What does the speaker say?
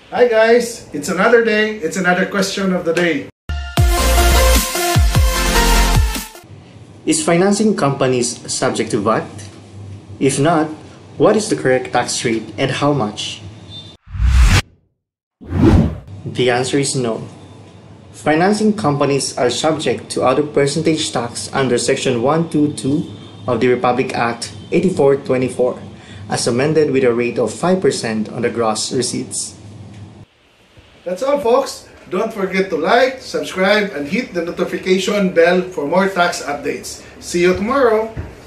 Hi guys, it's another day, it's another question of the day. Is financing companies subject to VAT? If not, what is the correct tax rate and how much? The answer is no. Financing companies are subject to other percentage tax under Section 122 of the Republic Act 8424, as amended with a rate of 5% on the gross receipts. That's all folks. Don't forget to like, subscribe, and hit the notification bell for more tax updates. See you tomorrow!